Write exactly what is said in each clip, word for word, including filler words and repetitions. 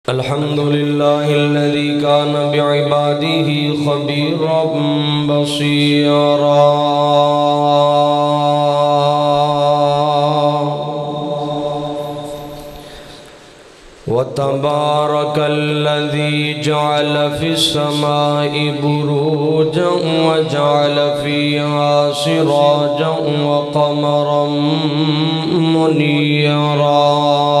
الحمد لله الذي كان بعباده خبيرا بصيرا وتبارك الذي جعل في السماء بروجا وجعل فيها سراجا وقمرا منيرا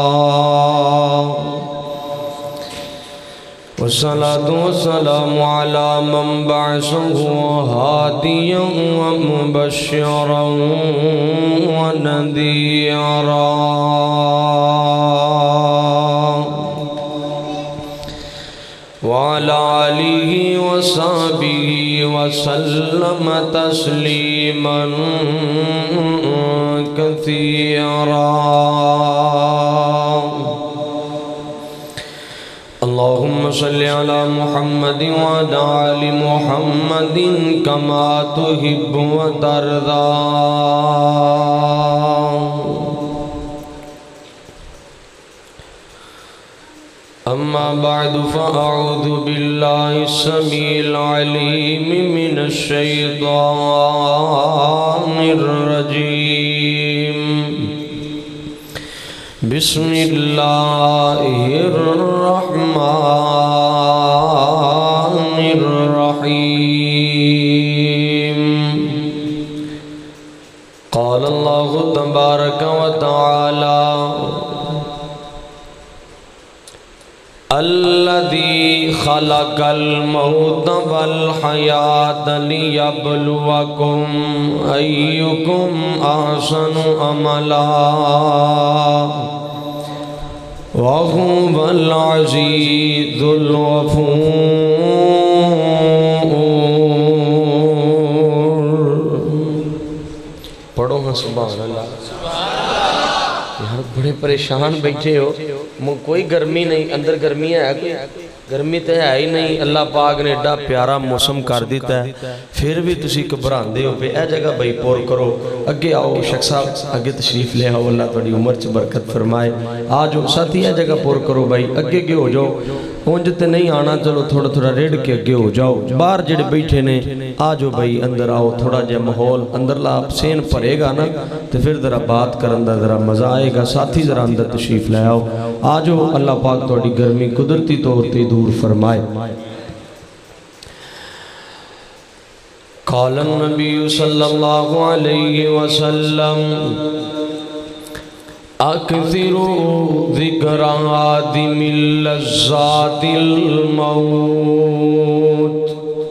والصلاة والسلام على من بعثه هاديا ومبشرا ونذيرا وعلى آله وصحبه وسلم تسليما كثيرا. اللهم صل على محمد وعلى آل محمد كما تحب وترضى. أما بعد فأعوذ بالله السميع العليم من الشيطان الرجيم. بسم الله الرحمن الرحيم. قال الله تبارك وتعالى: الذي خلق الموت والحياة ليبلوكم أيكم أحسن عملا وهو العزيز الغفور. پڑھو ہاں سبحان اللہ. یار بڑے پریشان بیٹھے ہو، کوئی گرمی نہیں، اندر گرمی ہے کوئی؟ گرمی تو ہے ہی نہیں. اللہ پاک نے ایڈا پیارا موسم کر دیتا ہے، پھر بھی تسی گھبراندے ہو پہ. اے جگہ بھائی پور کرو، اگے آؤ شیخ صاحب، اگے تشریف لے آؤ، اللہ تھوڑی عمر چ برکت فرمائے. آج ساتھی اے جگہ پور کرو بھائی، اگے اگے ہو جاؤ. اونج تے نہیں آنا، چلو تھوڑا تھوڑا ریڑھ کے اگے ہو جاؤ. باہر جڑے بیٹھے نے آجو بھائی اندر آؤ. تھوڑا جا ماحول اندر لا سین پھرے گا نا تو پھر ذرا بات کرن دا ذرا مزہ آئے گا. ساتھی ذرا اندر تشریف لے آؤ. آجو اللہ پاک تھوڑی گرمی قدرتی طور تے دور فرمائے. قال النبی صلی اللہ علیہ وسلم: اکثروا ذکر عادم اللذات الموت.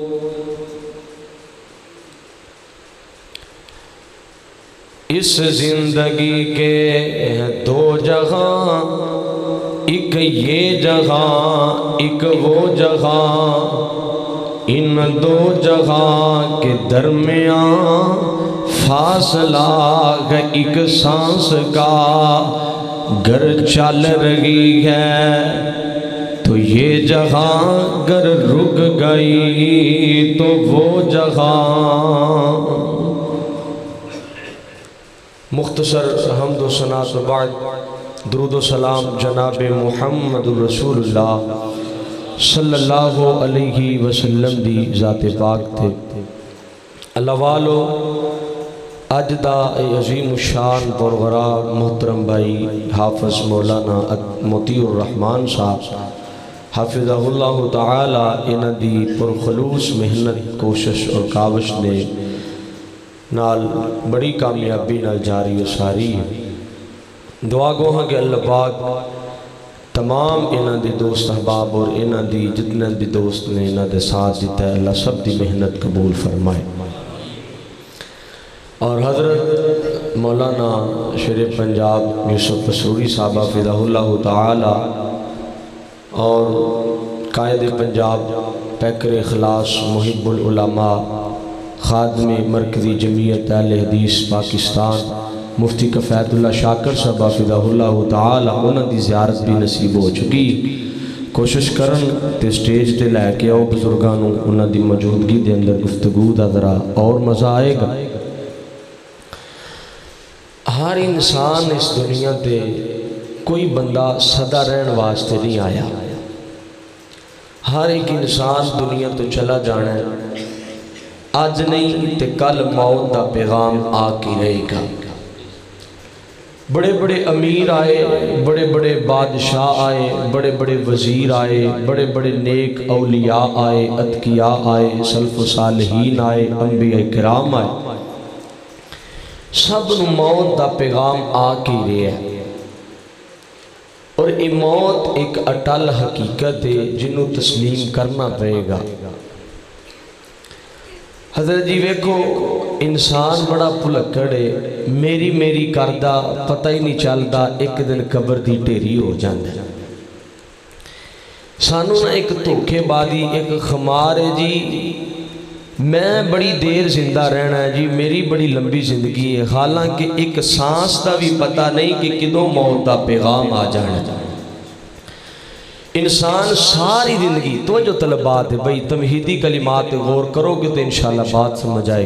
اس زندگی کے دو جگہ، ایک یہ جگہ ایک وہ جگہ، ان دو جگہ کے درمیان فاصلہ ہے ایک سانس کا. گر چل رہی ہے تو یہ جگہ، گر رک گئی تو وہ جگہ. مختصر حمد و ثنا و بعد درود و سلام جناب محمد رسول اللہ صلی اللہ علیہ وسلم دی ذات پاک تھے. اللہ والو، اج دا عظیم الشان پرغرار محترم بھائی حافظ مولانا مطیع الرحمن صاحب حافظہ اللہ تعالی انہ دی پرخلوص محنت کوشش اور کاوش نے نال بڑی کامیابی نال جاری و ساری ہے. دعا گو ہاں کہ اللہ پاک تمام انہ دی دوست احباب اور انہ دی جتنے بھی دوست نے انہ دے ساتھ دیتا ہے، اللہ سب دی محنت قبول فرمائے. اور حضرت مولانا شیر پنجاب یوسف پسروری صاحب حفظہ اللہ تعالی اور قائد پنجاب پیکر اخلاص محب العلماء خادم مرکزی جمعیت اہل حدیث پاکستان مفتی کفایت اللہ شاکر صاحب حفظہ اللہ تعالی، انہوں دی زیارت بھی نصیب ہو چکی. کوشش کرن تے سٹیج تے لے کے آؤ بزرگانوں، انہوں دی موجودگی دے اندر گفتگو دا ذرا اور مزہ آئے گا. ہر انسان اس دنیا تے کوئی بندہ صدا رہن واسطے نہیں آیا. ہر ایک انسان دنیا تو چلا جانا ہے، آج نہیں تے کل موت دا پیغام آ کے رہے گا۔ بڑے بڑے امیر آئے، بڑے بڑے بادشاہ آئے، بڑے بڑے وزیر آئے، بڑے بڑے نیک اولیاء آئے، اتقیاء آئے، سلف و صالحین آئے، انبیاء کرام آئے، سب نو موت دا پیغام آ کے رہے ہیں۔ اور یہ موت ایک اٹل حقیقت ہے جنہوں تسلیم کرنا پڑے گا۔ حضرت جی ویکھو انسان بڑا پھلکڑے، میری میری کردہ پتہ ہی نہیں چلتا، ایک دن قبر دی ڈھیری ہو جاندہ ہے۔ سانو نہ ایک دھوکے بازی، ایک خمار ہے جی میں بڑی دیر زندہ رہنا ہے جی، میری بڑی لمبی زندگی ہے، حالانکہ ایک سانس دا بھی پتہ نہیں کہ کدوں موت دا پیغام آ جانا ہے۔ انسان ساری زندگی تو جو طلبات ہے بھئی تمہیدی کلمات غور کرو گے تو انشاءاللہ بات سمجھ آئے،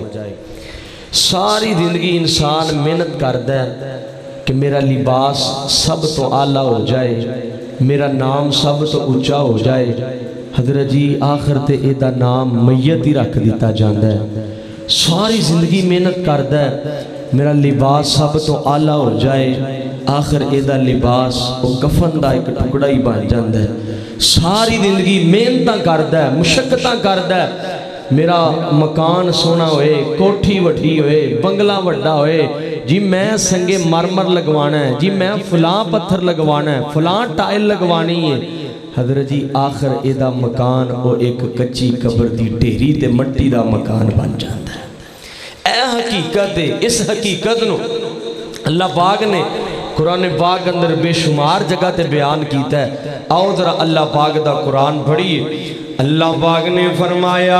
ساری زندگی انسان محنت کرتا ہے کہ میرا لباس سب تو اعلیٰ ہو جائے، میرا نام سب تو اونچا ہو جائے۔ حضرت جی آخر تے ایدہ نام میت ہی رکھ دیتا جاندہ ہے، ساری زندگی محنت کرتا ہے میرا لباس سب تو اعلیٰ ہو جائے، آخر ایدہ لباس وہ کفن دا ایک ٹکڑا ہی بن جاندہ ہے۔ ساری زندگی محنتاں کرتا ہے، مشقتاں کرتا ہے، میرا مکان سونا ہوئے، کوٹھی وٹھی ہوئے، بنگلہ وڈا ہوئے، جی میں سنگے مرمر لگوانا ہے، جی میں فلاں پتھر لگوانا ہے، فلاں ٹائل لگوانی ہے۔ حضرت جی آخر ایدہ مکان وہ ایک کچی قبر دی ڈھیری تے مٹی دا مکان بن جاندہ ہے۔ اے حقیقت ہے، اس حقیقت نو اللہ پاک نے قرآن پاک اندر بے شمار جگہ تے بیان کیتا ہے۔ آؤ ذرا اللہ پاک دا قرآن پڑھیے۔ اللہ پاک نے فرمایا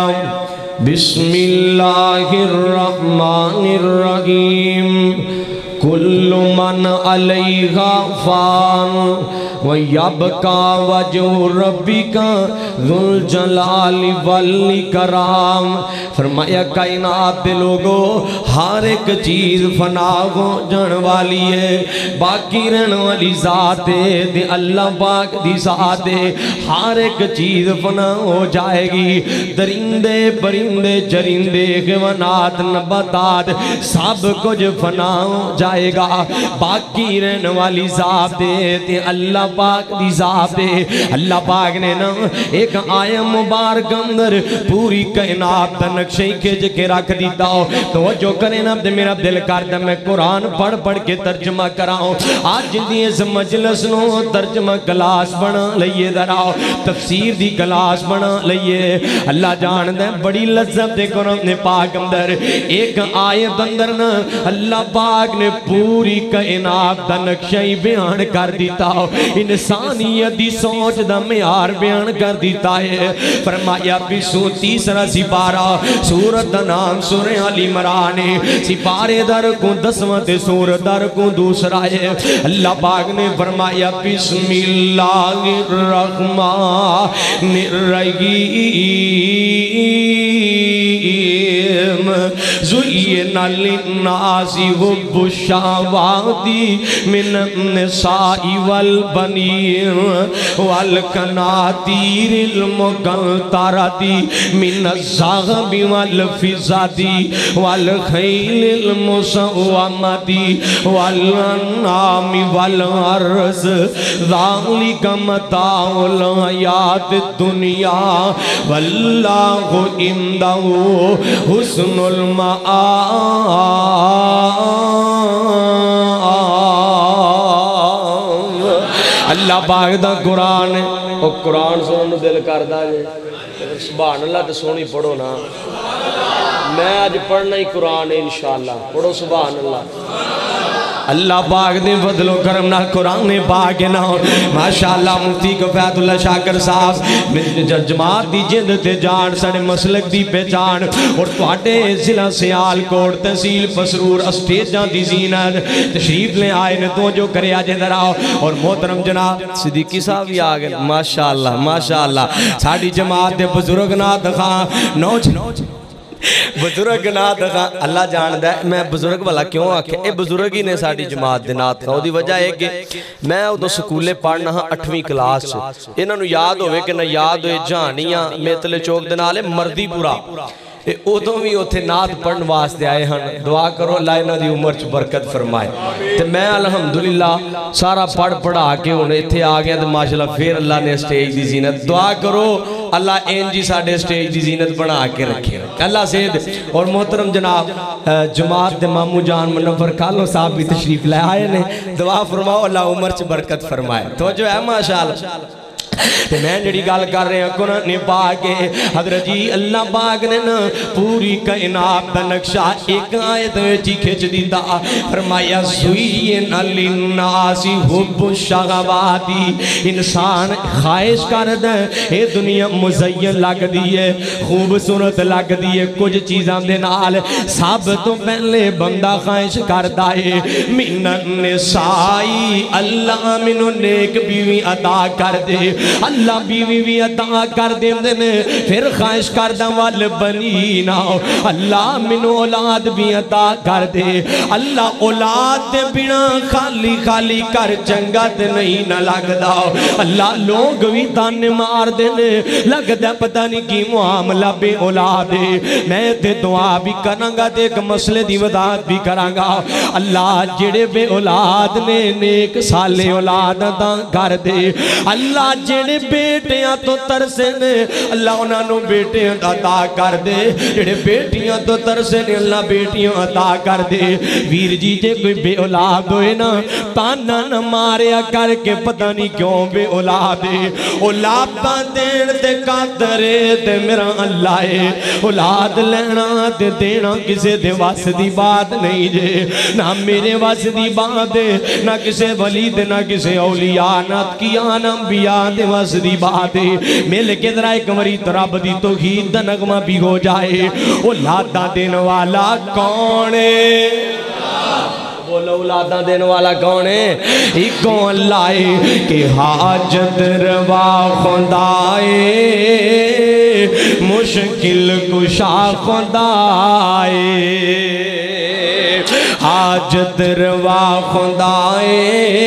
بسم اللہ الرحمن الرحیم کل من علیہا فان وَيَبْقَى وَجْهُ رَبِّكَ ذُو الْجَلَالِ وَالْإِكْرَامِ۔ فرمایا کائنات دے لوگو ہر ایک چیز فنا ہو جان والی ہے، باقی رہن والی ذات ہے، دے اللہ پاک دی ذات ہے، ہر ایک چیز فنا ہو جائے گی، درندے پرندے چرندے حیوانات نباتات سب کچھ فنا ہو جائے گا، باقی رہن والی ذات ہے، دے اللہ پاک دی ذات ہے۔ اللہ پاک نے نا ایک آیہ مبارک اندر پوری کائنات دا نقشے کھینچ کے رکھ دیتا ہو، تو جو کرے نا میرا دل کرتا میں قرآن پڑھ پڑھ کے ترجمہ کراؤں۔ آج دی اس مجلس نو ترجمہ کلاس بنا لئیے ذرا، تفسیر دی کلاس بنا لئیے۔ اللہ جان دے بڑی لذت دے قرآن پاک اندر ایک آیت اندر نا اللہ پاک نے پوری کائنات دا نقشہ بیان کر دیتا ہو، انسانیت دی سوچ دا معیار بیان کر دیتا ہے۔ فرمایا بسو تیسرا سپارہ سورت دا نام سورہ آل عمران، سپارے در کو دسواں تے سورت در کو دوسرا ہے۔ اللہ پاک نے فرمایا بسم اللہ الرحمن الرحیم زُیِّنَ لِلنَّاسِ حُبُّ الشَّهَوَاتِ مِنَ النِّسَاءِ وَالْبَنِينَ وَالْقَنَاطِيرِ الْمُقَنطَرَةِ مِنَ الذَّهَبِ وَالْفِضَّةِ وَالْخَيْلِ الْمُسَوَّمَةِ وَالْأَنْعَامِ وَالْحَرْثِ ذَلِكَ مَتَاعُ الْحَيَاةِ الدُّنْيَا وَاللَّهُ عِندَهُ حُسْنُ الْمَآبِ۔ اللہ پاک دا قرآن ہے، اور قرآن سنو دل کردہ ہے، سبحان اللہ تے سونی پڑھو نا، میں آج پڑھنا ہی قرآن ہے انشاءاللہ، پڑھو سبحان اللہ۔ اللہ پاک دے فضل و کرم نہ قرآن پاک نہ ماشاءاللہ مفتی کفایت اللہ شاکر صاحب جماعت دی جند تے جان سڑے مسلک دی پہچان، اور تواڈے ضلع سیالکوٹ تحصیل پسرور اسٹیجاں دی زینت تشریف لے آئے نے تو جو کرے آجے در آؤ، اور محترم جناب صدیقی صاحب بھی آگئے ماشاءاللہ ماشاءاللہ، ساڑی جماعت دے بزرگ نات خان نوچ بزرگ نات خان اللہ جاندہ ہے میں بزرگ والا کیوں آکھے اے بزرگ ہی نے ساڑی جماعت دے نات خان دی وجہ ہے کہ میں ادھو سکولے پڑھنا ہاں اٹھویں کلاس سے انہوں نے یاد ہوئے کہ نہ یاد ہوئے جانیاں میتلے چوک دنالے مردی پورا ادھوں بھی اتھے نات پڑھن واسطے آئے ہیں دعا کرو اللہ انہوں دی عمر چ برکت فرمائے تو میں الحمدللہ سارا پڑھ پڑھا کے انہیں اتھے آگیا تو ماشاءاللہ پھر اللہ نے سٹیج دی زینت دعا کرو اللہ این جی ساڑھے سٹیج دی زینت بنا کے رکھے اللہ سید اور محترم جناب جماعت دے مامو جان منور کالو صاحب بھی تشریف لے آئے نے دعا فرماؤ اللہ عمر چ برکت فرمائے تو جو ہے ماشاءاللہ تے میں جڑی گال کر رہے ہیں قرآن پاک حضرت جی اللہ پاک نے نا پوری کائنات دا نقشہ ایک آیت وچ کھچ دیتا فرمایا زُیِّنَ لِلنَّاسِ حُبُّ الشَّهَوَاتِ انسان خواہش کر دے اے دنیا مزین لگ دیئے خوبصورت لگ دیئے کچھ چیزاں دے نال سب تو پہلے بندہ خواہش کر دائے من النسائی اللہ منو نیک بیوی عطا کر دے اللہ بیوی بھی عطا کر دیں دینے پھر خواہش کردہ وال بنینا اللہ من اولاد بھی عطا کر دے اللہ اولاد دے بنا خالی خالی کر چنگت نہیں نہ لگ داؤ اللہ لوگ بھی تانے مار دینے لگ دے پتہ نہیں کی معاملہ بے اولادے میں تے دعا بھی کرنگا دے ایک مسئلے دی وضاحت بھی کرنگا اللہ جڑے بے اولاد نے نیک سالے اولاد عطا کر دے اللہ جڑے بیٹیاں تو ترسے نے اللہ انہاں نو بیٹیاں عطا کر دے جڑے بیٹیاں تو ترسے نے اللہ بیٹیاں عطا کر دے ویر جی جے کوئی بے اولاد ہوئے نا تانا نہ ماریا کر کے پتہ نہیں کیوں بے اولاد ہے اولاد دین تے قادرے تے میرا اللہ ہے اولاد لینا تے دینا کسے دے واس دی بات نہیں جے نہ میرے واس دی بات ہے نہ کسے ولی دے نہ کسے اولیاء نہ کیا نہ انبیاء دے واس دی بات ہے مل کے ذرا ایک مری رب دی توحید دا نغمہ بھی ہو جائے اولاداں دین والا کون ہے بولو اولاداں دین والا کون ہے ایکوں اللہ ہے کہ حاجت روا خدائے مشکل کشا خدائے حاجت روا خدائے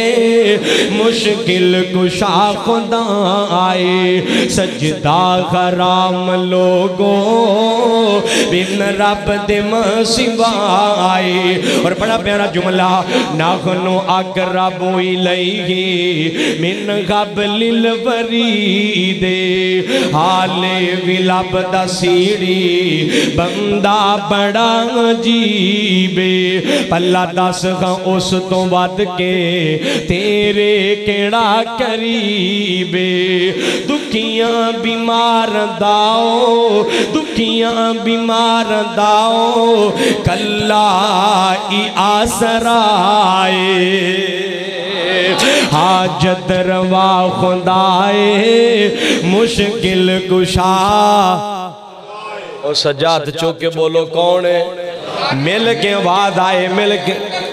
مشکل کشا خدائے سجدہ حرام لوگوں بن رب دے مسیبہ آئے اور بڑا پیارا جملہ ناخنو اقرب الیہ من قبل الورید حالے ولاب دا سیڑی بندہ بڑا عجیبے پلہ دس خان اس تو ود کے تیرے کیڑا قریبے دکھیاں بیمار داؤ دکھیاں بیمار داؤ کلا ای آسرائے حاجت روا خدائے مشکل کشا اور سجاد چوکے بولو کون ہے مل کے آواز آئے مل کے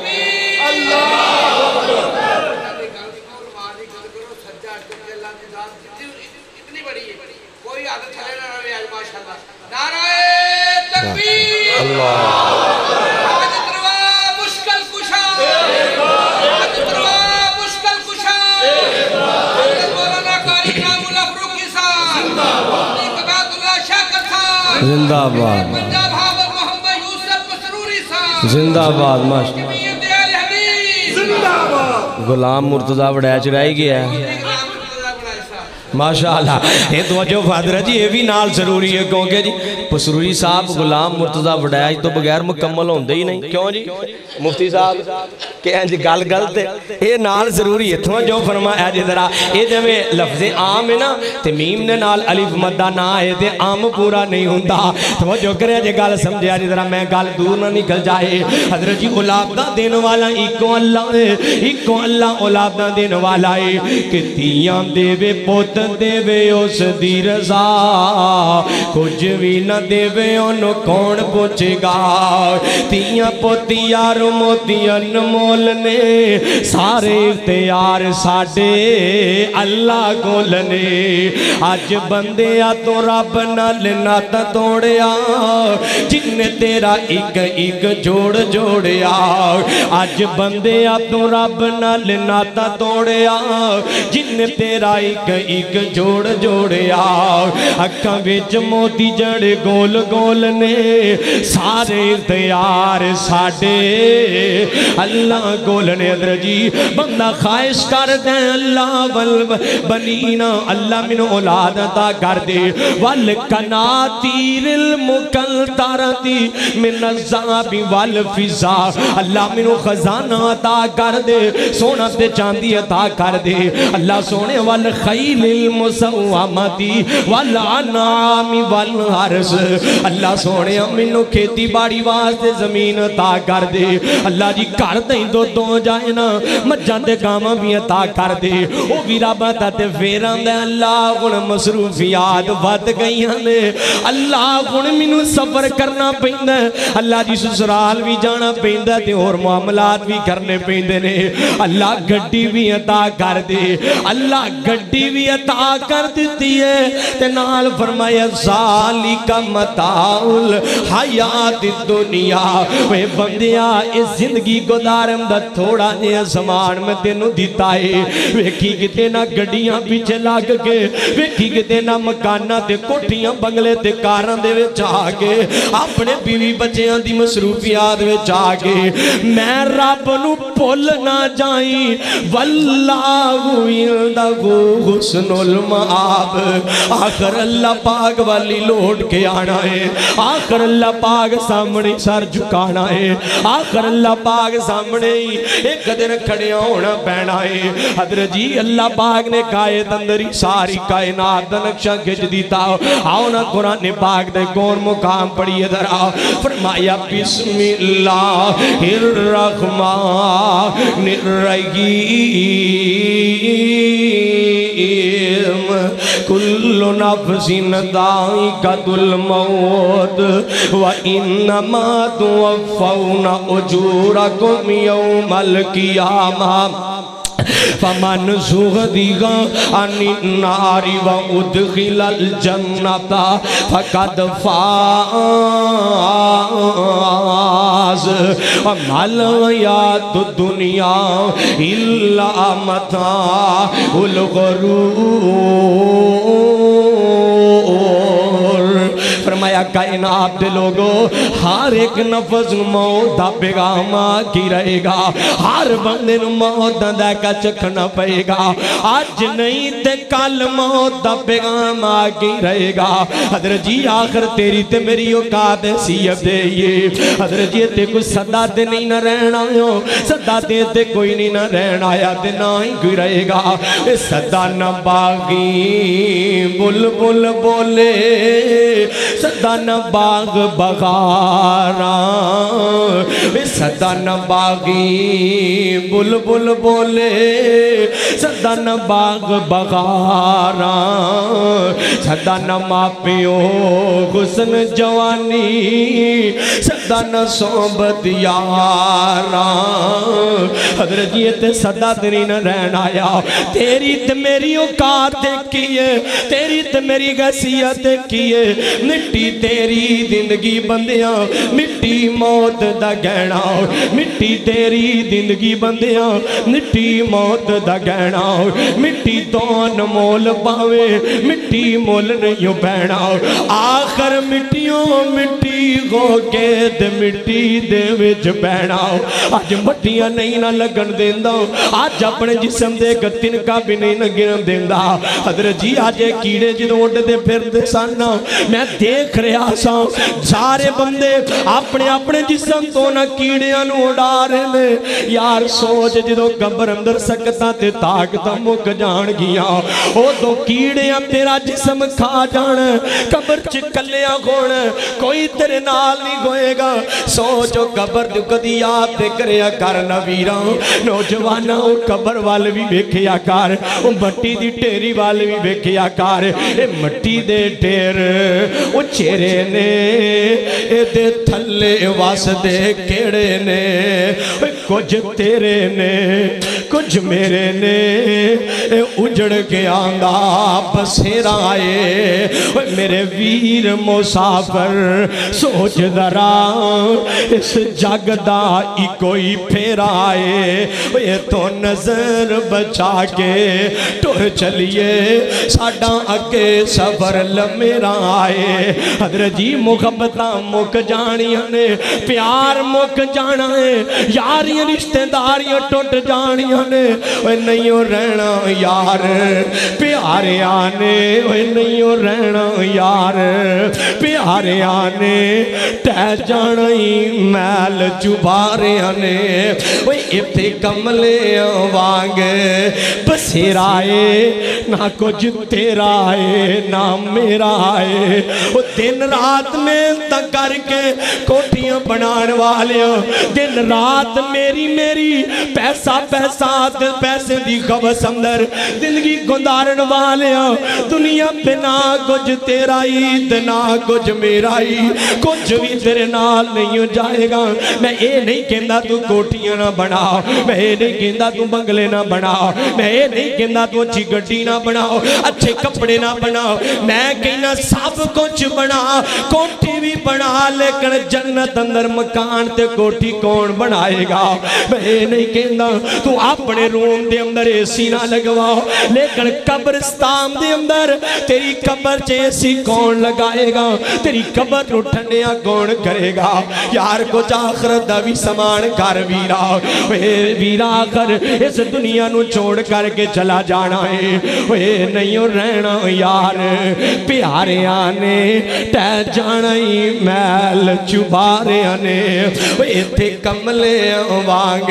زندہ آباد زندہ آباد غلام مرتضیٰ وڑیچ رہی گیا ہے ماشاءاللہ یہ توجہ فادرہ جی یہ بھی نال ضروری ہے کیونکہ جی پسروری صاحب غلام مرتضیٰ وڑیچ تو بغیر مکمل ہوندے ہی نہیں کیوں جی مفتی صاحب کہیں جی گل گلتے یہ نال ضروری ہے توجہ فرمایا جی ذرا یہ جب لفظ عام ہے نا تے میم نے نال الف مدہ نہ آئے تے عام پورا نہیں ہوندہ توجہ کرے جی گل سمجھے جی ذرا میں گل دور نہ نکل جائے حضرت جی اولادہ دین والا ایکو اللہ ہے ایکو اللہ اولادہ دین والا ہے کہ تیاں دے وے پوتر دے وے اس دی رضا کچھ بھی نہ دے وے انہوں کون پوچھے گا تیاں پوتی یار موتی انمول نے سارے اختیار ساڑے اللہ کول نے آج بندیا تو رب نال ناتا توڑیا جن نے تیرا ایک ایک جوڑ جوڑیا آج بندیا تو رب نال ناتا توڑیا جن نے تیرا ایک ایک جوڑ جوڑیا اکھاں وچ موتی جڑے گول گول نے سارے اختیار ساڑے اللہ گول نے ادھر جی بندہ خواہش کر دیں اللہ والبنینا اللہ من اولاد عطا کر دے والقناطیر المقنطرتی من الذهب والفضہ اللہ من خزانہ عطا کر دے سونا تے چاندی عطا کر دے اللہ سونے والخیل المسومتی والعنعام والحرس اللہ سونے منو کھیتی باڑی واسطے زمین عطا کر دے اللہ جی کر دیں دو دو جائے نا مجھان دے گاما بھی عطا کر دے او ویرا باتا تے فیران دے اللہ گن مصروفیات بات گئی نے اللہ گن منو سفر کرنا پہندہ اللہ جی سسرال بھی جانا پہندہ تے اور معاملات بھی کرنے پہندے نے اللہ گھڑی بھی عطا کر دے اللہ گھڑی بھی عطا کر دیتی ہے تے نال فرمایا ذالک متاعل حیات الدنیا وے بندیا اس زندگی گزارم دا تھوڑا جے زمان میں تینوں دیتا ہے ویکھی کتے نہ گڑیاں پیچھے لاگ کے ویکھی کتے نہ مکانہ تے کوٹیاں بنگلے تے کاران دے وے چاہ کے اپنے بیوی بچیاں دی مصروفیات وے چاہ کے میں رب نو پھول نہ جائیں واللہ عندہو حسن المآب آخر اللہ پاک والی لوٹ کے آنا ہے آخر اللہ پاک سامنے سر جھکانا ہے آخر اللہ پاک سامنے ہی ایک دن کھڑیاں ہونا پہنا ہے حضرت جی اللہ پاک نے کائے تندری ساری کائنات دا نقشہ کھچ دیتا آؤ نا قرآن پاک دے گون مقام پڑھئے در آؤ فرمایا بسم اللہ الرحمن الرحیم کل نفس ذائقۃ الموت وانما توفون اجورکم یوم القیامہ فمن زغزغ عن النار وادخل الجنة فقد فاز وما الحیاۃ الدنیا الا متاع الغرور فرمایا کائنات دے لوگو ہر ایک نفس موت دا پیغام کی رہے گا ہر بندے نو موت دا کا چکھنا پئے گا آج نہیں تے کل موت دا پیغام کی رہے گا حضرت جی آخر تیری تے میری اوقات حیثیت دے یہ حضرت جی تے کوئی صدا تے نہیں نہ رہنا ہو صدا تے تے کوئی نہیں نہ رہنا آیا تے نہ ہی کوئی رہے گا صدا نہ باغی بل بل بولے صدا نہ باغ بغاراں صدا نہ باغی بل بل بولے صدا نہ باغ بغاراں صدا نہ ماپیو حسن جوانی صدا نہ صحبت یاراں حضرت یہ تے صدا تیری نہ رہنا آیا تیری تے میری اوقات کیے تیری تے میری غصیت کیے مٹی تیری زندگی بندیاں مٹی موت دا گہنا مٹی تیری زندگی بندیاں مٹی موت دا گہنا مٹی دون مول پاوے مٹی مول نہیں بہنا آخر مٹیوں مٹی ہو کے دے مٹی دے وچ بہنا آج مٹیاں نہیں نہ لگن دیندہ آج اپنے جسم دے گتن کا بھی نہیں نہ گرن دیندہ حضرت جی آج کیڑے جدوں اٹھ دے پھر دے سانا میں دیکھ رہا سا سارے بندے اپنے اپنے جسم تو نہ کیڑیاں نو اڑا رہے لے یار سوچ جدو قبر اندر سکتا تے طاقت مک جان گیا او دو کیڑیاں تیرا جسم کھا جان قبر چکلیاں گھوڑ کوئی تے تیرے نال نہیں ہوئے گا سوچو قبر جو کدی آپ تے کریا کر نویراں نوجوانا او قبر والے بھی بیکھیا کر او مٹی دی ٹیری والے بھی بیکھیا کر اے مٹی دے ٹیر او چہرے نے اے دے تھلے واسطے کیڑے نے کچھ تیرے نے کچھ میرے نے اے اجڑ کے آنگا بسیرا آئے میرے ویر مسافر سوچ ذرا اس جگ دا ای کوئی پھیرا آئے یہ تو نظر بچا کے ٹور چلیے ساڑھا اگے سفر لمیرا آئے حضرت جی محبتہ مک جانیاں نے پیار مک جانا ہے یاریاں رشتہ داریاں ٹوٹ جانیاں نے وہ نہیں ہو رہنا یار پیارے آنے وہ نہیں ہو رہنا یار پیارے آنے ٹہ جانا ہی میل چبارے آنے وہ اتھے کملے وانگ بسیر آئے نہ کچھ تیرا آئے نہ میرا آئے وہ دن رات میں تک کر کے کوٹیاں بنان والے دن رات میری میری پیسہ پیسہ پیسے دی خبص اندر زندگی گندارن والے دنیا پہ نہ کچھ تیرا ہی نہ کچھ میرا ہی کچھ بھی تیرے نال نہیں ہو جائے گا میں اے نہیں کہندا تو کوٹیاں نہ بناؤ میں اے نہیں کہندا تو بنگلے نہ بناؤ میں اے نہیں کہندا تو اچھی گڈی نہ بناؤ اچھے کپڑے نہ بناؤ میں کہنا سب کچھ بنا کوٹھی بھی بنا لیکن جنت اندر مکان تے کوٹھی کون بنائے گا میں اے نہیں کہندا تو اپنے روم دے اندر ایسی نہ لگواؤ لیکن قبرستان دے اندر تیری قبر چے ایسی کون لگائے گا تیری قبر اٹھنیا کون کرے گا یار کچھ آخرت دا بھی سامان کر ویرا اے ویرا کر اس دنیا نو چھوڑ کر کے چلا جانا ہے اے نہیں ہو رہنا یار پیارے آنے ٹہ جانا ہی میل چبارے آنے اے تھے کملے وانگ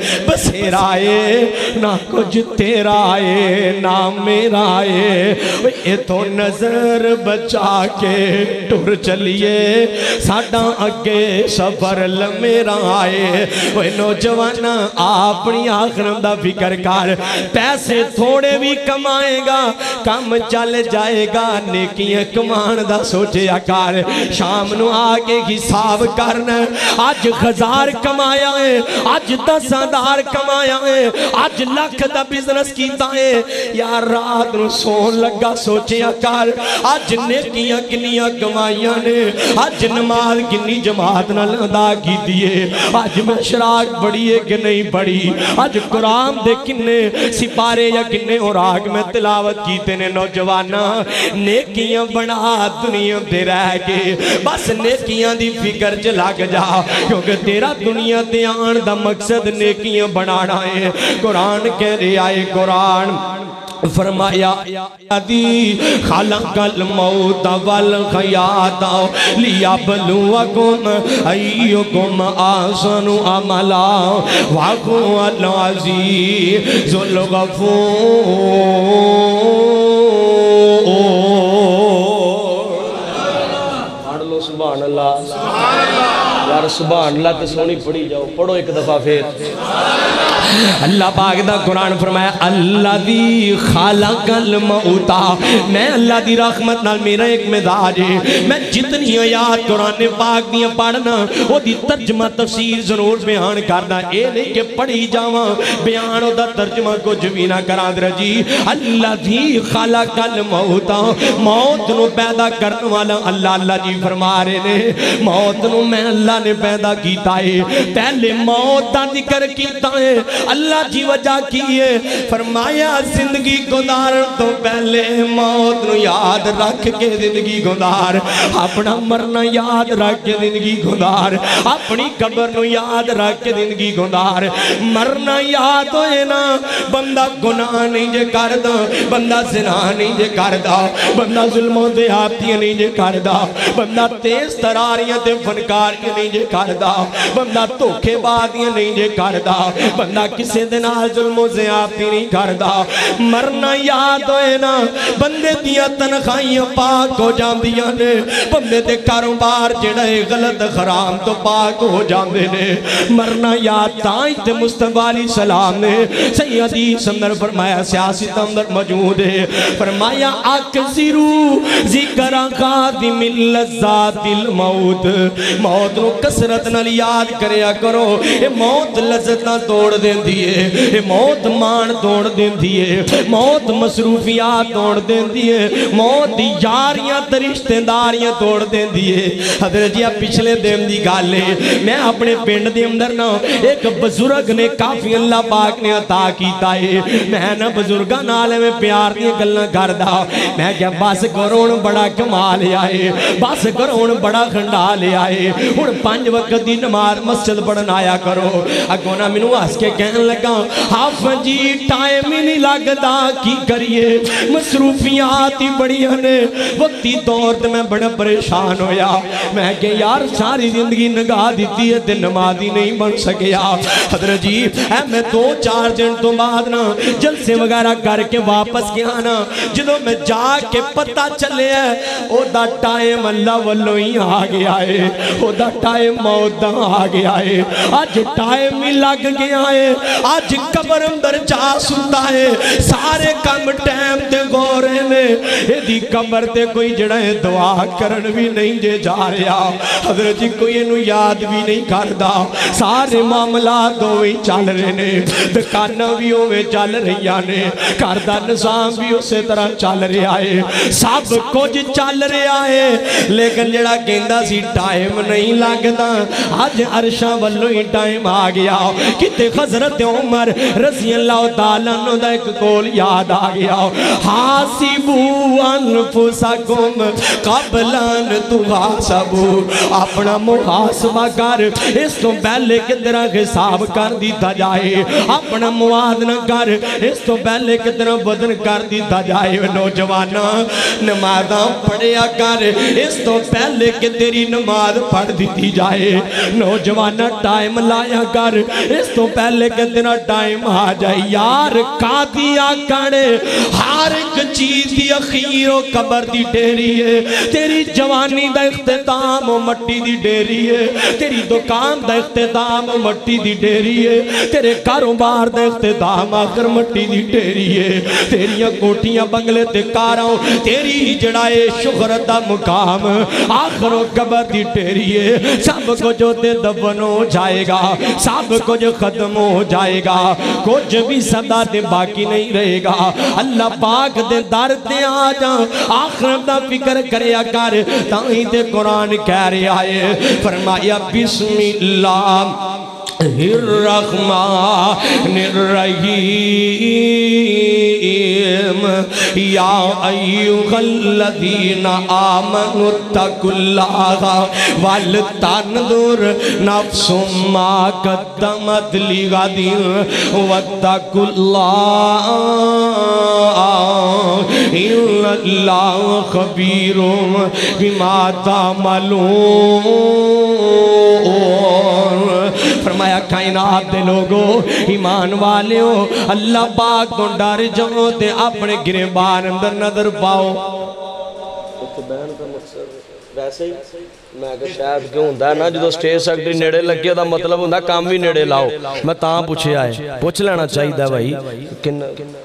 بسیر آئے نہ کچھ تیرا آئے نہ میرا آئے اے تو نظر بچا کے ٹور چلیے ساڑھا اگے سفر لمیرا آئے وہ نوجوانا اپنی آخرت دا فکر کر پیسے تھوڑے بھی کمائے گا کم چل جائے گا نیکیاں کمان دا سوچے اکار شام نو آگے حساب کرنا آج ہزار کمایا ہے آج دس ہزار کمایا ہے آج لکھ دا بزنس کیتا ہے یا رات نو سون لگا سوچے اکار آج نیکیاں کنیاں کمائیاں نے آج نماز کنی جماعت نہ لدا کی دیئے آج مشراق بڑی ہے کہ نہیں بڑی آج قرآن دے کنے سپارے یا کنے اور آگ میں تلاوت کیتے نے نوجوانا نیکیاں بنا دنیا دے رہ کے بس نیکیاں دی فکر چلا کے جا کیونکہ تیرا دنیا دے آن دا مقصد نیکیاں بنانا ہے قرآن کہہ رہے آئے قرآن فرمایا دی خلق الموت والخیات لیبلوکم ایکم احسن عملا وهو العزیز الغفور پڑھ لو سبحان اللہ یار سبحان اللہ تے سونی پڑھی جاؤ پڑھو ایک دفعہ پھر اللہ پاک دا قرآن فرمایا اللہ دی خالق الموتا میں اللہ دی رحمت نال میرا ایک مزاج ہے میں جتنی آیات قرآن پاک دیا پڑھنا وہ دی ترجمہ تفسیر ضرور بیان کرنا اے نہیں کہ پڑھی جاواں بیان او دا ترجمہ کو جوینا کرا در جی اللہ دی خالق الموتا موت نو پیدا کرنے والا اللہ اللہ جی فرما رہے نے موت نو میں اللہ نے پیدا کیتا ہے پہلے موت دا ذکر کیتا ہے اللہ جی وجہ کیے فرمایا زندگی گزار تو پہلے موت نو یاد رکھ کے زندگی گزار اپنا مرنا یاد رکھ کے زندگی گزار اپنی قبر نو یاد رکھ کے زندگی گزار مرنا یاد ہوئے نا بندہ گناہ نہیں جے کردہ بندہ زنا نہیں جے کردہ بندہ ظلم و دیابتیاں نہیں جے کردہ بندہ تیز تراریاں تے فنکاریاں نہیں جے کردہ بندہ توکھے بادیاں نہیں جے کردہ بندہ کسے دے نال ظلم و زیادتی نہیں کردا مرنا یاد ہوئے نا بندے دیا تنخائیاں پاک ہو جاندیاں نے بندے دے کاروبار جڑے غلط حرام تو پاک ہو جاندے نے مرنا یاد تائیں تے مصطفیٰ علیہ السلام نے صحیح حدیث اندر فرمایا سیاست اندر موجود ہے فرمایا اکثرو ذکر خادم لذات الموت موت نو کسرت نال یاد کریا کرو اے موت لذتاں توڑ دین دیئے اے موت مان توڑ دین دیئے موت مصروفیات توڑ دین دیئے موت یاریاں ترشتے داریاں توڑ دین دیئے حضرت جی پچھلے دن دی گالے میں اپنے پنڈ دے اندر نا ایک بزرگ نے کافی اللہ پاک نے عطا کیتا ہے میں نا بزرگاں نالے میں پیار دی گلنا کردہ میں کیا بس کرون بڑا کمال آئے بس کرون بڑا کھنڈال آئے اور پانچ وقت دی نماز مسجد پڑھن آیا کرو اگونا منو آس کے کہن لگا حافظ جی ٹائم ہی نہیں لگتا کی کریے مصروفیات ہی بڑی ہنے وقتی طور تے میں بڑا پریشان ہویا میں کہ یار ساری زندگی نگاہ دیتی ہے تے نمازی نہیں بن سکیا حضرت جی اے میں دو چار دن تو بعد نا جلسے وغیرہ کر کے واپس گیا نا جدو میں جا کے پتہ چلے ہے او دا ٹائم اللہ واللو ہی آگیا ہے او دا ٹائم موت دا آگیا ہے آج ٹائم ہی لگ گیا ہے آج قبر اندر جا ستا ہے سارے کم ٹائم تے گورے نے اے دی قبر تے کوئی جڑے دعا کرن بھی نہیں جے جا رہا حضرت جی کوئی انہوں یاد بھی نہیں کردہ سارے معاملات ہوئے چل رہے نے دکانہ بھی ہوئے چل رہی آنے کردہ نظام بھی اسے طرح چل رہا ہے سب کچھ چل رہا ہے لیکن جڑا کہندہ سی ٹائم نہیں لگتا آج عرشہ واللو ہی ٹائم آ گیا کتے حضرت عمر رضی اللہ تعالیٰ عنہ دا ایک کول یاد آ گیا حاسبو انفسکم قبلان تحاسبو اپنا محاسبہ کر اس تو پہلے کتنا حساب کر دیتا جائے اپنا موازنہ کر اس تو پہلے کتنا بدن کر دیتا جائے نوجوانہ نمازاں پڑھیا کر اس تو پہلے کہ تیری نماز پڑھ دیتی جائے نوجوانہ ٹائم لایا کر اس تو پہلے کہ تیرا ٹائم آ جائے یار کا دیا کرے ہر ایک چیز دی اخیر و قبر دی ڈیری ہے تیری جوانی دا اختتام و مٹی دی ڈیری ہے تیری دکان دا اختتام و مٹی دی ڈیری ہے تیرے کاروبار دا اختتام آخر مٹی دی ڈیری ہے تیریاں کوٹیاں بنگلے تے کاراں تیری جڑائے شہرت دا مقام آخر و قبر دی ڈیری ہے سب کو جو تے دفن ہو جائے گا سب کو جو ختم ہو جائے گا کچھ بھی صدا تے باقی نہیں رہے گا اللہ پاک دے در تے آ جا آخرت دا فکر کریا کر تاہی تے قرآن کہہ رہا ہے فرمایا بسم اللہ الرحمن الرحیم یا ایوہ الذین آمنوا اتقوا اللہ ولتنظر نفس ما قدمت لغد واتقوا اللہ ان اللہ خبیر بما تعملون فرمایا کائنات دے لوگو ایمان والے ہو اللہ پاک تو ڈر جاؤ تے اپنے گریبان اندر نظر پاؤ بیان کا مقصد ویسے ہی میں اگر شاید کیوں ہوں نا جو سٹیج سیکٹری نیڑے لگے دا مطلب ہوں کام بھی نیڑے لاؤ میں تاں پوچھے آئے پوچھ لینا چاہیے دا بھائی کن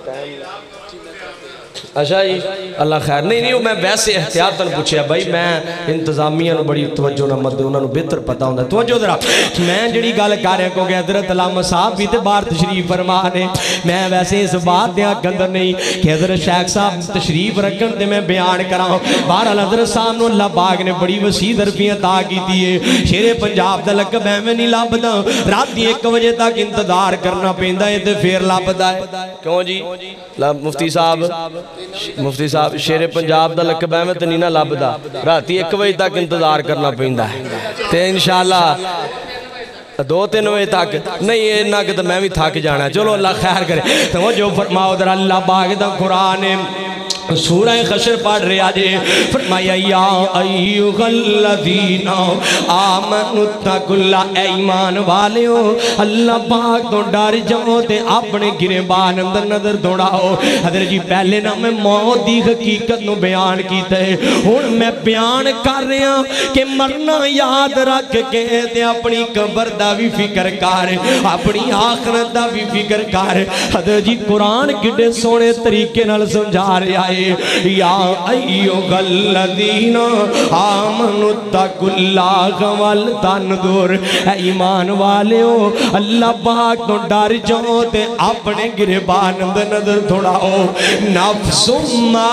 اچھا جی اللہ خیر نہیں نہیں میں ویسے احتیاطاً پوچھیا بھائی میں انتظامیہ نو بڑی توجہ نہ مدد انہوں نے بہتر پتا ہوں توجہ ذرا میں جڑی گل کر رہا ہوں کہ حضرت علامہ صاحب بھی تے بار تشریف فرمانے میں ویسے اس بات دیا گندر نہیں کہ حضرت شیخ صاحب تشریف رکھن تے میں بیان کراؤں بہرحال حضرت صاحب نو اللہ پاک نے بڑی وسیع درفیاں عطا کی ہے شیر پنجاب دا لقب ہے میں نہیں لبدا رات دی ایک بجے تک انتظار کرنا پیندا ہے تے پھر لبدا ہے کیوں جی مفتی صاحب مفتی صاحب شیر پنجاب دا لقب ہے میں تے نہیں نہ لبدا راتی ایک بجے تک انتظار کرنا پیندا ہے تے انشاءاللہ دو تین بجے تک نہیں یہ نہ کہ میں بھی تھک جانا چلو اللہ خیر کرے تو جو فرماؤ در اللہ پاک دا قرآن سورہ خشر پڑھ رہے آجے فرمایا یا ایوہ الذین آمنوا اتقوا اللہ اے ایمان والے ہو اللہ پاک تو ڈر جاؤ تے اپنے گریبان اندر نظر دوڑاؤ حضرت جی پہلے نا میں موت دی حقیقت نو بیان کیتا ہے ہن میں بیان کر رہا کہ مرنا یاد رکھ کے تے اپنی قبر دا بھی فکر کر اپنی آخرت دا بھی فکر کر حضرت جی قرآن کڈے سونے طریقے نال سمجھا رہے آئے یا ایوہ الذین آمنوا اتقوا اللہ ولتنظر اے ایمان والے ہو اللہ پاک تو ڈر جاؤ تے اپنے گریبان اندر نظر دوڑاؤ نفس ما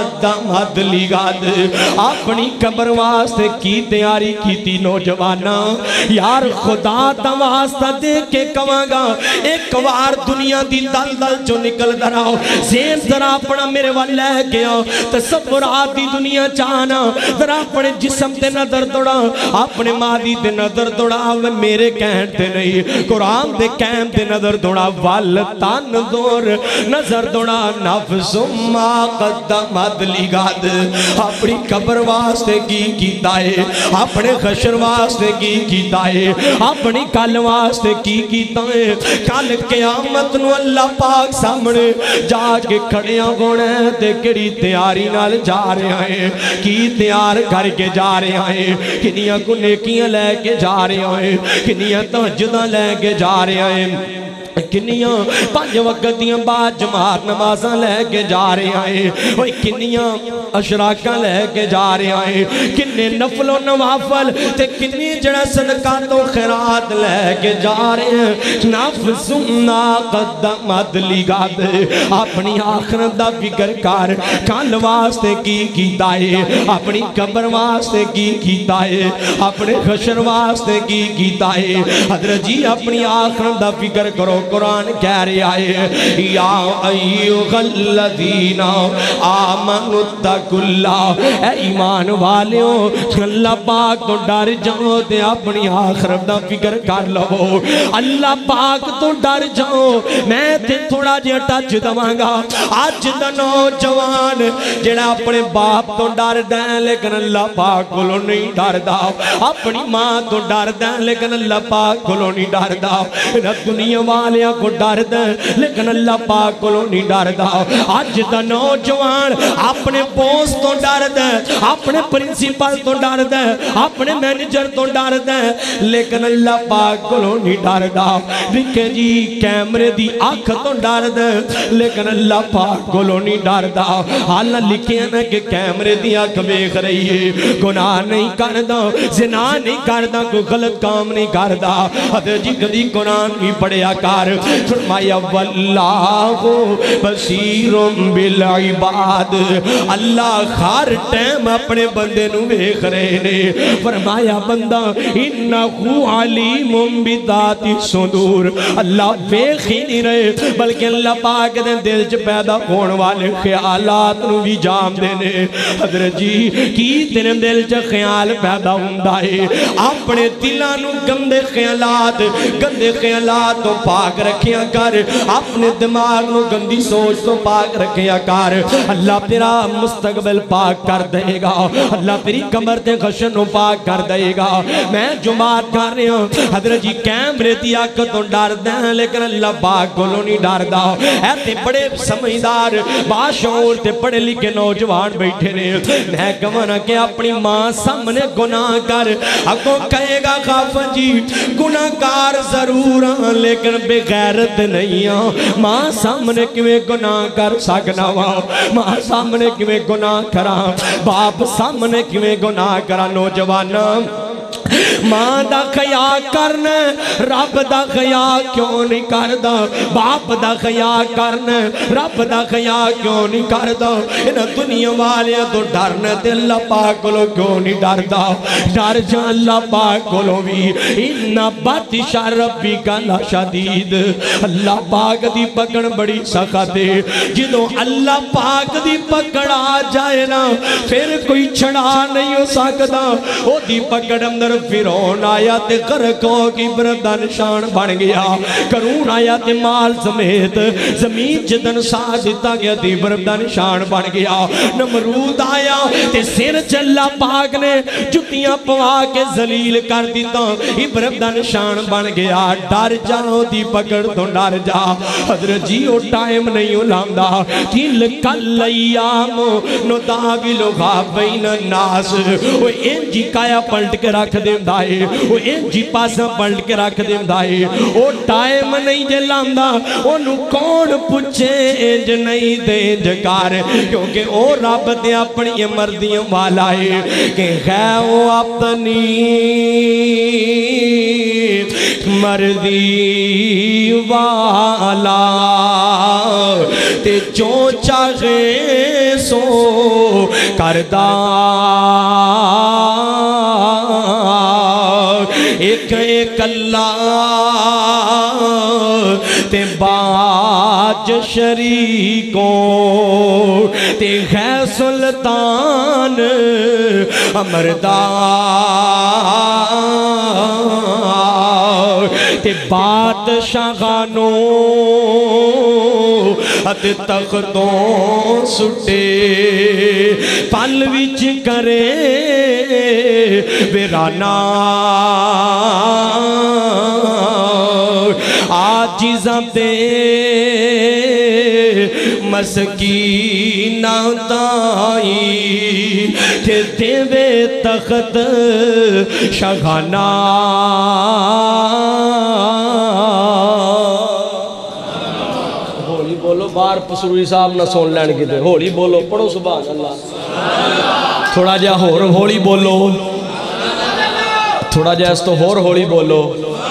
قدمت لغد اپنی قبر واسطے کی تیاری کی تھی نوجوانا یار خدا تا واسطہ دیکھ کے کہاں گا ایک وار دنیا دی دل دل چو نکل دراؤ زین ذرا اپنا میرے والے گیا تصورات دی دنیا چاہنا ذرا اپنے جسم تے نظر دوڑا اپنے مادی تے نظر دوڑا میرے کہن تے نہیں قرآن تے کہن تے نظر دوڑا والتان دور نظر دوڑا نفس ما قدمت لغد اپنی قبر واسطے کی کیتا ہے اپنے خشر واسطے کی کیتا ہے اپنی کل واسطے کی کیتا ہے کل قیامت نو اللہ پاک سامنے جا کے کھڑیاں ہونے تے کڑی تیاری نال جا رہے ہیں کی تیار کر کے جا رہے ہیں کنیاں کو نیکیاں لے کے جا رہے ہیں کنیاں تہجداں لے کے جا رہے ہیں کنیاں پانچ وقتیاں بعد جماعت نمازاں لے کے جا رہے ہیں وہی کنیاں اشراقاں لے کے جا رہے ہیں کنے نفل و نوافل تے کنی جڑا صدقات و خیرات لے کے جا رہے ہیں نفس ما قدمت لغد اپنی آخرت دا فکر کر کل واسطے کی کیتا ہے اپنی قبر واسطے کی کیتا ہے اپنے خشر واسطے کی کیتا ہے حضرت جی اپنی آخرت دا فکر کرو قرآن کہہ رہے آئے یا ایوہ الذین آمنوا اتقوا اللہ اے ایمان والے ہو اللہ پاک تو ڈر جاؤ تے اپنی آخرت دا فکر کر لو اللہ پاک تو ڈر جاؤ میں تے تھوڑا جہا ٹچ دواں گا آج دا نوجوان جڑا اپنے باپ تو ڈر دیں لیکن اللہ پاک کو نہیں ڈر دا اپنی ماں تو ڈر دیں لیکن اللہ پاک کو نہیں ڈر دا دنیا والے کو ڈر دیں لیکن اللہ پاک کو نہیں ڈر دا آج دا نوجوان اپنے بوس تو ڈر دیں اپنے پرنسپل تو ڈر دیں اپنے مینیجر تو ڈر دیں لیکن اللہ پاک کو نہیں ڈر دا لکھے جی کیمرے دی آنکھ تو ڈر دیں لیکن اللہ پاک کو نہیں ڈر دا حالہ لکھے نا کہ کیمرے دی آنکھ بیخ رہی ہے گناہ نہیں کردہ زنا نہیں کردہ کوئی غلط کام نہیں کردہ حضرت جی کدی قرآن بھی پڑھیا کار فرمایا واللہ بصیر بالعباد اللہ ہر ٹائم اپنے بندے نو دیکھ رہے نے فرمایا بندہ انہو علیم بذات الصدور اللہ دیکھ ہی نہیں رہے بلکہ اللہ پاک دے دل چ پیدا ہون والے خیالات نو بھی جام دینے حضرت جی کی تیرے دل چ خیال پیدا ہوندا ہے اپنے دلاں نو گندے خیالات گندے خیالات تو پاک رکھیا کر اپنے دماغ نو گندی سوچ تو پاک رکھیا کر اللہ تیرا مستقبل پاک کر دے گا اللہ تیری قبر تے خشن نو پاک کر دے گا میں جو بات کر رہے ہوں حضرت جی کیمرے دی آنکھ تو ڈر دیں لیکن اللہ پاک کو نہیں ڈر دا اے تے بڑے سمجھدار باشعور تے پڑھے لکھے نوجوان بیٹھے نے میں کہنا کہ اپنی ماں سامنے گناہ کر اگوں کہے گا خافن جی گناہ کار ضرور ہاں لیکن بے غیرت نہیں ہاں ماں سامنے کیویں گناہ کر سکنا وا ماں سامنے کیویں گناہ کرا باپ سامنے کیویں گناہ کرا نوجوانا ماں دا خیال کرنا رب دا خیال کیوں نہیں کردا باپ دا خیال کرنا رب دا خیال کیوں نہیں کردا انہاں دنیا والیاں تو ڈرنا تے اللہ پاک کولوں کیوں نہیں ڈردا ڈر جا اللہ پاک کولوں بھی ان بطش ربک لشدید اللہ پاک دی پکڑ بڑی سخت ہے جدوں اللہ پاک دی پکڑ آ جائے نا پھر کوئی چھڑا نہیں ہو سکدا او دی پکڑ اندر فرعون آیا تے غرق ہو کے عبرت دا نشان بن گیا قارون آیا تے مال سمیت زمین جدن سا دیتا گیا تے عبرت دا نشان بن گیا نمرود آیا تے سر چلا پاک نے جتیاں پوا کے ذلیل کر دیتا عبرت دا نشان بن گیا ڈر جاؤ دی پکڑ تو ڈر جا حضرت جی او ٹائم نہیں الاندہ تلک الایام نداولها بین الناس وہ این جی کایا پلٹ کے رکھ دیں دائے وہ این جی پاسا پلٹ کے رکھ دیں دائے وہ ٹائم نہیں جلاندہ انہوں کون پچھے انج نہیں دیں جکار کیونکہ او رب دے اپنی مردیوں والا ہے کہ ہے وہ اپنی مردی والا تے جو چاہے سو کردہ ایک ایک اللہ تے باج شریکوں تے ہے سلطان امردار تے بادشاہانوں ات تختوں سٹے پل وچ کرے ویرانا آجزاں دے مسکینہ تائی کہ دیوے تخت شاہانہ ہولی بولو بار پسروی صاحب نہ سون لین کی دے ہولی بولو پڑھو سبحان اللہ تھوڑا جا ہور ہولی بولو تھوڑا جا اس تو ہور ہولی بولو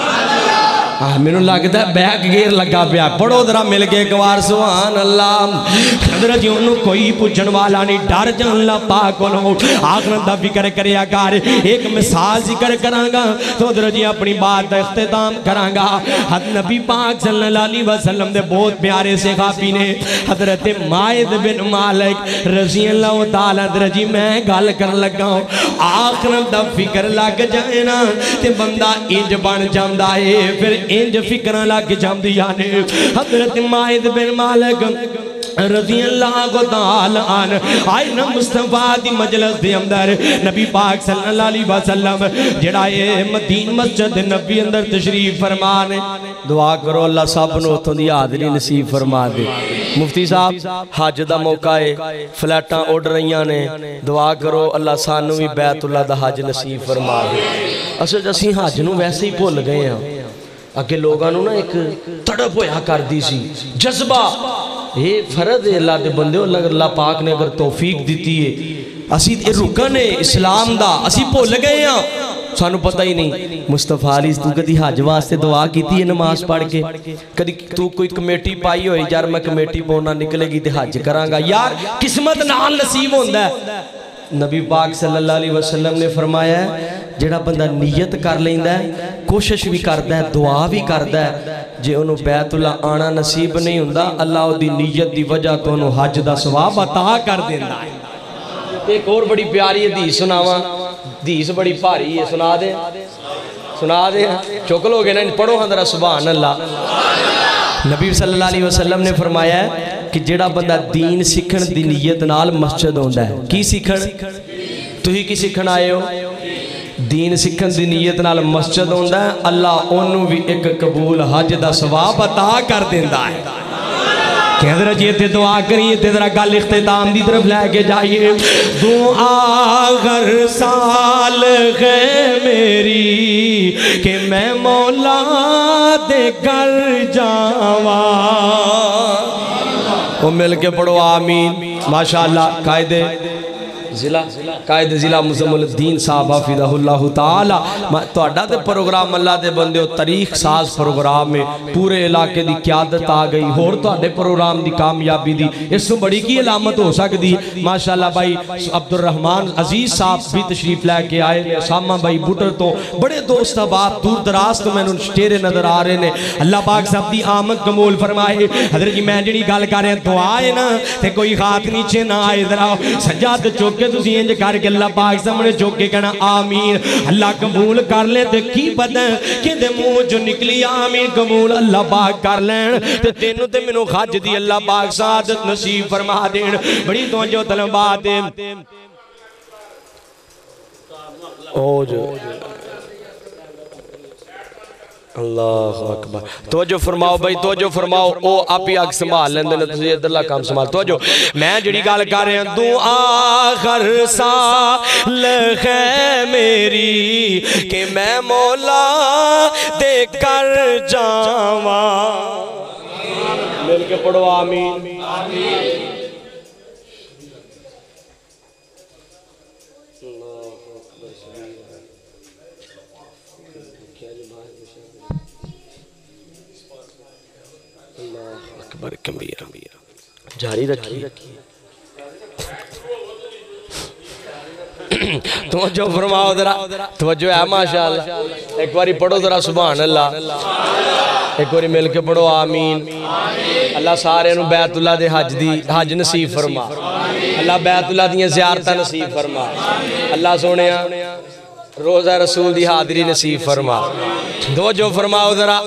میں نے لگتا ہے بیک گیر لگا پیا پڑھو درہ مل کے گوار سبحان اللہ حضرت انہوں کوئی پوچھن والا نہیں ڈر جان اللہ پاک انہوں آخرت دا فکر کرے اگر ایک مثال ذکر کرانگا تو حضرت جی اپنی بات اختتام کرانگا حضرت نبی پاک صلی اللہ علیہ وسلم دے بہت پیارے سے خوابی نے حضرت مائد بن مالک رضی اللہ تعالیٰ حضرت جی میں گال کر لگا ہوں آخرت دا فکر لگ جائے نا تے بندہ انج بن جاندہ ہے پھر انج فکرہ لگ جام دیانے حضرت مائد بن مالک رضی اللہ تعالی عنہ آئی نا مصطفیٰ دی مجلس دے اندر نبی پاک صلی اللہ علیہ وسلم جڑائے مدین مسجد نبی اندر تشریف فرمانے دعا کرو اللہ صاحب نو اتھوں دی آدھری نصیب فرما دے مفتی صاحب حج دا موقع ہے فلیٹاں اڑ رہیاں نے دعا کرو اللہ سانو بھی بیت اللہ دا حج نصیب فرما دے اصل جسی حج نو ویسے ہی بھول گئے ہیں اگے لوگانوں نا ایک تڑپ ہویا کر دی سی جذبہ یہ فرد ہے اللہ دے بندے اللہ پاک نے اگر توفیق دیتی ہے اسی یہ رکن ہے اسلام دا اسی بھول گئے ہیں سانو پتہ ہی نہیں مصطفیٰ علیہ تو کدی حج واسطے دعا کیتی ہے نماز پڑھ کے کدی تو کوئی کمیٹی پائی ہوئی یار میں کمیٹی پونا نکلے گی تے حج کرانگا یار قسمت نال نصیب ہوندہ ہے نبی پاک صلی اللہ علیہ وسلم نے فرمایا ہے جڑا بندہ نیت کر لیندہ ہے کوشش بھی کردہ ہے دعا بھی کردہ ہے جے انہوں بیت اللہ آنا نصیب نہیں ہوندہ اللہ دی نیت دی وجہ تو انہوں حج دا ثواب عطا کر دیندہ ہے ایک اور بڑی پیاری حدیث سناواں حدیث بڑی بھاری ہے سنا دیں سنا دیں چوکلو گے نا پڑھو ہندرہ سبحان اللہ نبی صلی اللہ علیہ وسلم نے فرمایا ہے کہ جڑا بندہ دین سکھن دی نیت نال مسجد ہوندہ ہے کی سکھن تو ہی کی سکھن آئے ہو دین سکھن دی نیت نال مسجد ہوندہ ہے اللہ انہوں بھی ایک قبول حج دا ثواب عطا کر دیندہ ہے کہ حضرت یہ تے دعا کریے تے ذرا گل اختتام دی طرف لے کے جائیے دعا ہر سال ہے میری کہ میں مولا دے گھر جاواں وہ مل کے پڑھو آمین ماشاءاللہ قائد ضلع قائد ضلع مزم الدین صاحب حافظہ اللہ تعالی تو اڈا دے پروگرام اللہ دے بندے تاریخ ساز پروگرام میں پورے علاقے دی قیادت آ گئی اور تو اڈے پروگرام دی کامیابی دی اس سے بڑی کی علامت ہو سکتی ماشاءاللہ بھائی عبد الرحمن عزیز صاحب بھی تشریف لے کے آئے اسامہ بھائی بوٹر تو بڑے دوست بات دور دراز تو میں نے شٹیرے نظر آ رہے نے اللہ پاک صاحب دی آمد قبول فرمائے حضرت جی میں جڑی گل کر رہے ہیں دعا ہے نا تے کوئی ہاتھ نیچے نہ آئے ذرا سجاد چوک چوکے تسی انج کر کے اللہ پاک سامنے چوکے کہنا آمین اللہ قبول کر لے تے کی پتہ کہ دے منہ جو نکلی آمین قبول اللہ پاک کر لین تے تینوں تے منوں خج دی اللہ پاک سعادت نصیب فرما دین بڑی توجہ طلب بات ہے او جو اللہ اکبر توجہ فرماؤ بھائی توجہ فرماؤ او آپ ہی آگ سنبھال لیندے نے تسی اللہ کام سنبھال توجہ میں جڑی گال کر رہے ہیں دعا ہر سال ہے میری کہ میں مولا دے کر جاواں مل کے پڑھو آمین آمین اکبر کبیرہ جاری رکھی توجہ فرماؤ ذرا توجہ ہے ماشاءاللہ ایک باری پڑھو ذرا سبحان اللہ ایک باری مل کے پڑھو آمین اللہ سارے انہوں بیت اللہ دے حج دی حج نصیب فرما اللہ بیت اللہ دیاں زیارتہ نصیب فرما اللہ سونے روزہ رسول دی حاضری نصیب فرما توجہ فرماؤ ذرا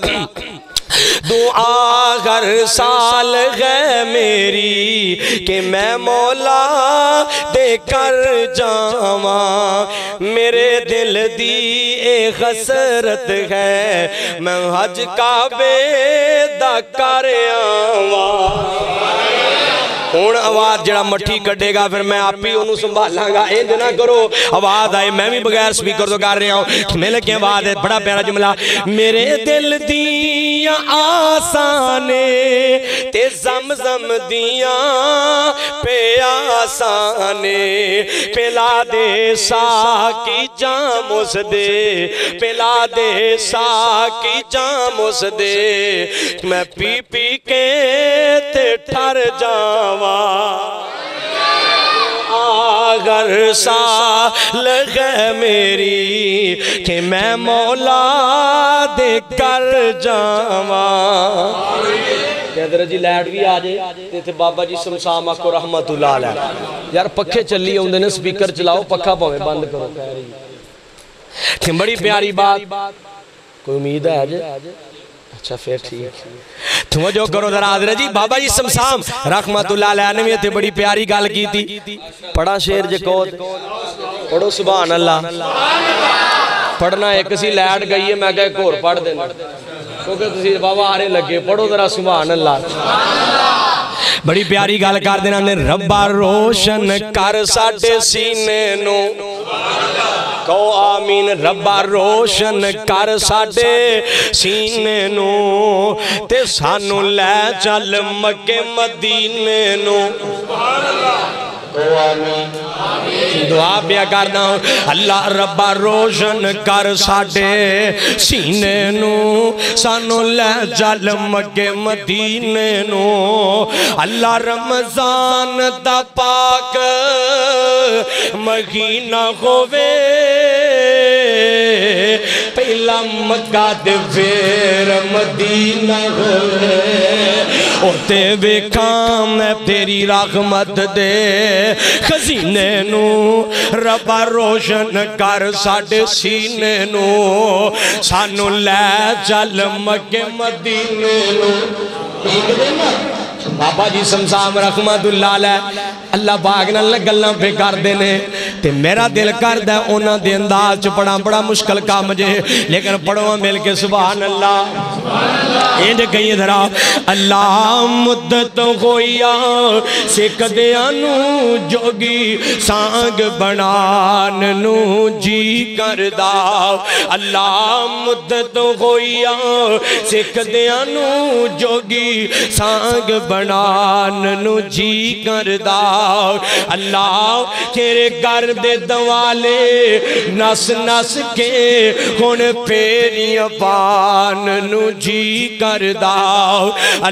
دعا ہر سال ہے میری کہ میں مولا دے کر جاواں میرے دل دی ایک حسرت ہے میں حج کعبے دا کر آواں ہون آواز جڑا مٹھی کٹے گا پھر میں آپ ہی انہوں سنبھالاں گا اے نہ کرو آواز آئے میں بھی بغیر سپیکر تو کر رہا ہوں میلے کی آواز ہے بڑا پیارا جملہ میرے دل دیاں آسانے تے زمزم دیاں پہ آسانے پلا دے ساکی جام اس دے پلا دے ساکی جام اس دے میں پی پی کے تے ٹھر جاواں اگر سال ہے میری کہ میں مولا دے کر جاواں کہتے جی لیٹ بھی آجے تے بابا جی سمسامہ کو رحمت اللہ علیہ یار پکھے چلی ہوندے نے سپیکر چلاؤ پکھا پاوے بند کرو کہ بڑی پیاری بات کوئی امید ہے آجے اچھا پھر ٹھیک توجہ کرو ذرا حضرت جی بابا جی سمسام رحمت اللہ علیہ نے بھی بڑی پیاری گال کی تھی پڑھا شیر جے کو پڑھو سبحان اللہ پڑھنا ایک سی لیٹ گئی ہے میں کہے کور پڑھ دینا کیونکہ تسی بابا آرے لگے پڑھو ذرا سبحان اللہ بڑی پیاری گال کر دینا نے ربا روشن کر ساڑے سینے نو کہو آمین ربا روشن کر ساڑے سینے نو تے سانو لے چل مکے مدینے نو دعا پیا کرنا اللہ ربا روشن کر ساڑے سینے نو سانو لے چل مکے مدینے نو اللہ رمضان دا پاک مہینہ ہووے پہلا مکہ دے پھر مدینہ ہوئے اوتے ویکھاں میں تیری رحمت دے خزینے نو ربا روشن کر ساڑے سینے نو سانو لے چل مکہ مدینے نو بابا جی سمسام رحمت اللہ علیہ اللہ پاک نال گلاں پہ کر دینے تے میرا دل کر دے اونا دے انداز چ پڑھا بڑا مشکل کام جے لیکن پڑھو مل کے سبحان اللہ اینڈ کہیں ذرا اللہ مدت ہویا سکھ دیانو جوگی سانگ بنان نو جی کردا اللہ مدت ہویا سکھ دیانو جوگی سانگ بنان نو جی کردا اللہ تیرے گھر دے دوالے نس نس کے ہن پیریاں پان نو جی کردا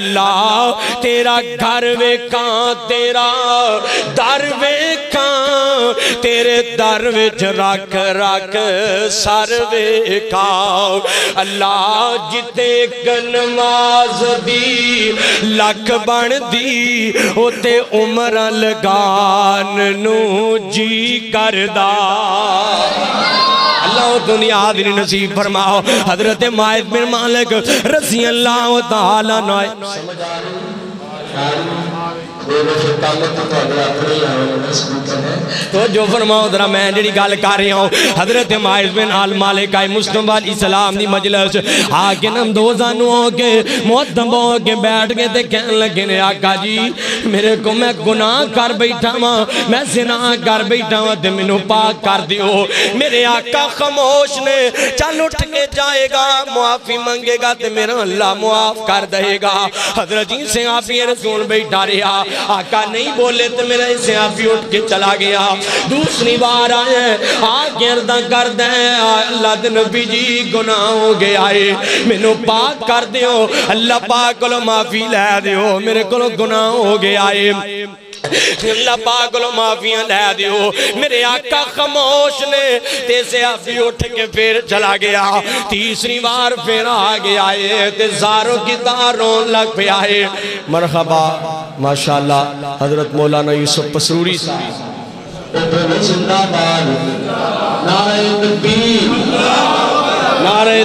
اللہ تیرا گھر ویکھاں تیرا در ویکھاں تیرے در وچ رکھ رکھ سر ویکھا اللہ جتے نماز دی لکھ بن دی اوتے عمر لگان نو جی کردا اللہ دنیا دنی نصیب فرماؤ حضرت مائد بن مالک رضی اللہ تعالیٰ نوائے سمجھ آ رہی تو جو فرماؤ درہ میں جڑی گال کر رہی ہوں حضرت مائز بن آل مالک آئی مسلم علیہ السلام دی مجلس آکے نم دو زانوں کے محتم ہو کے بیٹھ گئے تے کہنے لگے نے آقا جی میرے کو میں گناہ کر بیٹھا ماں میں زنا کر بیٹھا ماں تے منو پاک کر دیو میرے آقا خاموش نے چل اٹھ کے جائے گا معافی منگے گا تے میرا اللہ معاف کر دے گا حضرت جی سے آپ یہ رسول بیٹھا رہا آقا نہیں بولے تو میرا اسے آپ ہی اٹھ کے چلا گیا دوسری بار آئے آگ گردہ کر دیں اللہ دے نبی جی گناہ ہو گیا ہے منو پاک کر دیو اللہ پاک کو معافی لے دیو میرے کو گناہ ہو گیا ہے اللہ پاک لو معافیاں لے دیو میرے آقا خاموش نے تیسے آفی اٹھ کے پھر چلا گیا تیسری بار پھر آگے آئے تے زاروں کی داروں لگ پہ آئے مرحبا ماشاءاللہ حضرت مولانا یوسف پسروری صاحب نعرہ تکبیر نعرہ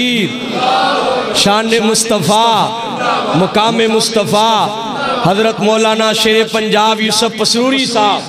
تکبیر شان مصطفیٰ مقام مصطفیٰ حضرت مولانا شیر پنجاب یوسف پسروری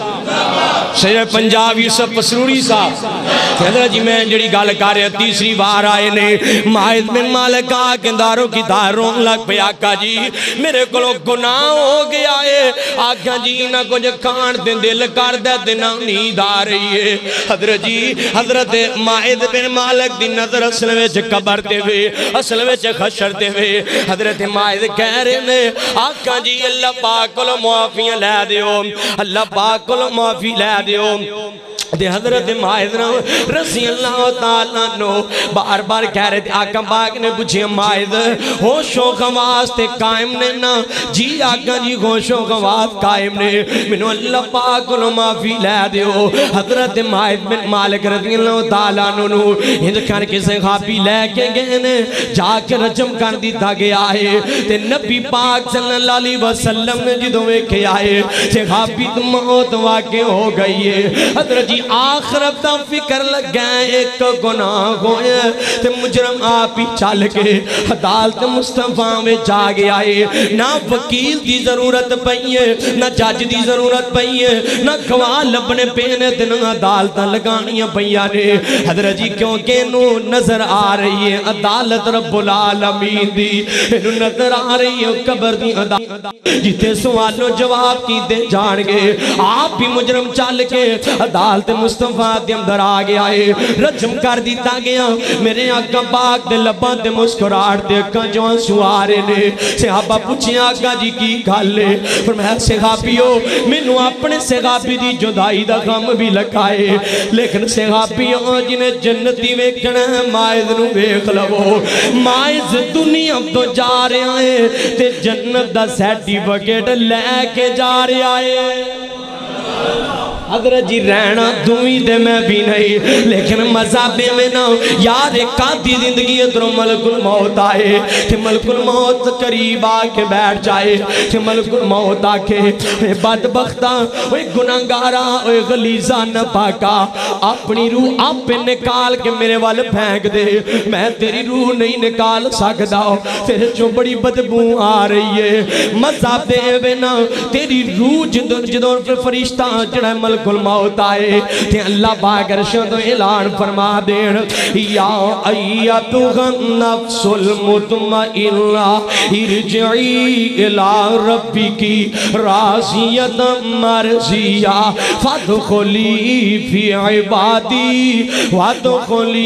صاحب شیر پنجاب یوسف پسروری صاحب حضرت جی میں جڑی گال کر رہے تیسری بار آئے نے مائد بن مالک آکے داروں کی داروں لگ پہ آقا جی میرے کو گناہ ہو گیا ہے آقا جی نہ کچھ کھان دے دل کر دے دینا نیند آ رہی ہے حضرت جی حضرت مائد بن مالک دی نظر اصل وچ قبر دے ہوئے اصل وچ خشر دے ہوئے حضرت مائد کہہ رہے نے آقا جی اللہ پاک کو معافیاں لے دیو اللہ پاک کو معافی لے دیو دے حضرت مائد رضی اللہ تعالیٰ نو بار بار کہہ رہے تھے آقا پاک نے پوچھے مائد ہوش و خواست تے قائم نے نا جی آقا جی ہوش و خواست قائم نے منو اللہ پاک کو معافی لے دیو حضرت مائد بن مالک رضی اللہ تعالیٰ نو ہند کھان کے صحابی لے کے گئے نے جا کے رجم کر دیتا گیا ہے تے نبی پاک صلی اللہ علیہ وسلم نے جدوں میں کے آئے صحابی تو موت واقع ہو گئی ہے حضرت جی آخرت دا فکر لگ گئے ایک گناہ ہوئے تے مجرم آپ ہی چل کے عدالت مصطفیٰ میں جا گیا ہے نہ وکیل دی ضرورت پہیے نہ جج دی ضرورت پہیے نہ گواہ لبنے پینے تے نہ عدالت لگانیاں پہیانے حضرت جی کیونکہ نو نظر آ رہی ہے عدالت رب العالمین دی نو نظر آ رہی ہے قبر دی عدالت جیتے سوال و جواب کی دے جان گے آپ بھی مجرم چل کے عدالت مصطفیٰ دے اندر آ گیا ہے رجم کر دیتا گیا میرے آقا پاک دے لباں دے مسکراہٹ دے کھا جو آنسو آ رہے نے صحابہ پوچھیں آقا جی کی گل ہے فرمایا صحابیو مینوں اپنے صحابی دی جدائی دا غم بھی لگائے لیکن صحابیوں جنہیں جنتی ویکھنا ہے مائز نو ویکھ لو مائز دنیا تو جا رہے ہیں تے جنت دا سرٹیفکیٹ لے کے جا رہے ہیں حضرت جی رہنا دوئی دے میں بھی نہیں لیکن مذہبے میں نہ یار ایک آدھی زندگی ادھروں ملک الموت آئے کہ ملک الموت قریب آکے بیٹھ جائے کہ ملک الموت آکے بدبختہ اوہ گناہگارہ اوہ غلیظہ نہ پاکا اپنی روح آپ پہ نکال کے میرے والے پھینک دے میں تیری روح نہیں نکال سکتا تیرے جو بڑی بدبو آ رہی ہے مذہبے میں نہ تیری روح جدوں جدوں فرشتہ جڑا ملک کل موت آئے تے اللہ پاک ارشد اعلان فرما دین یا ایتھا النفس المطمئنہ ارجعی الی ربکی راضیۃ مرضیہ فادخلی فی عبادی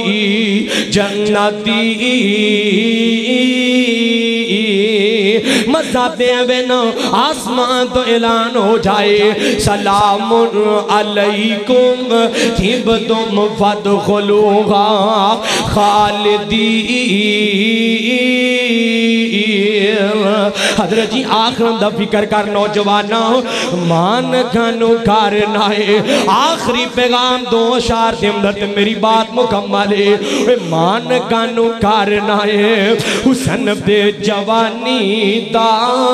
وادخلی جنتی مزہ دے نا آسمان تو اعلان ہو جائے سلام علیکم طبتم فادخلوہا خالدین۔ حضرت جی آخر دا فکر کر نوجوانا مان گھنو کارنا ہے آخری پیغام دو اشار دے اندر میری بات مکمل ہے مان گھنو کارنا ہے حسن دے جوانی دا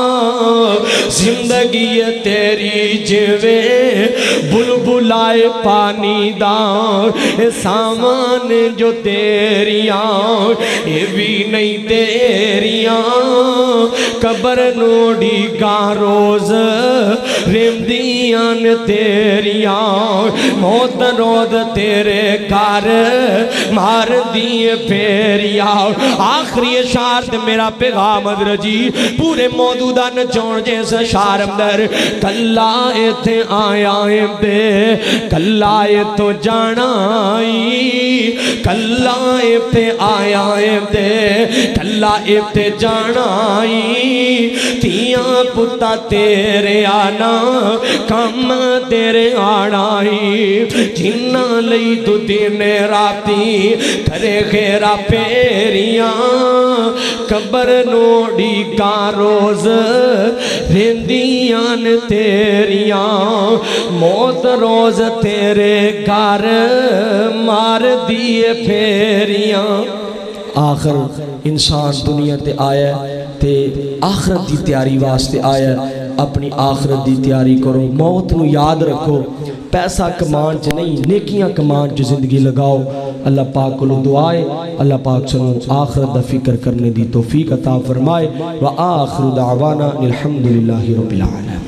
زندگی تیری جوے بلبلائے پانی دا سامان جو تیریاں یہ بھی نہیں تیریاں قبر نوڑی کا روز رمدیاں تیریاں موت رود تیرے کار مار دیئے پھیریاں۔ آخری اشارت میرا پیغام حضرت جی پورے موجودہ نچوڑ جیسا شار اندر کلائے تھے آیائیں دے کلائے تو جانائی کلائے تھے آیائیں دے کلائے تھے جانائی تیاں پتا تیرے آنا کم تیرے آنائی جنہ لئی تو دینے راتی کرے خیرہ پیریاں قبر نوڑی کا روز رندیاں تیریاں موت روز تیرے گھر مار دیئے پھیریاں۔ آخر انسان دنیا تے آیا تے آخرت دی تیاری واسطے آیا اپنی آخرت دی تیاری کرو موت نو یاد رکھو پیسہ کمان چ نہیں نیکیاں کمان چ زندگی لگاؤ۔ اللہ پاک کو دعائے اللہ پاک سنو آخرت دا فکر کرنے دی توفیق عطا فرمائے وآخر دعوانا الحمدللہ رب العالمین۔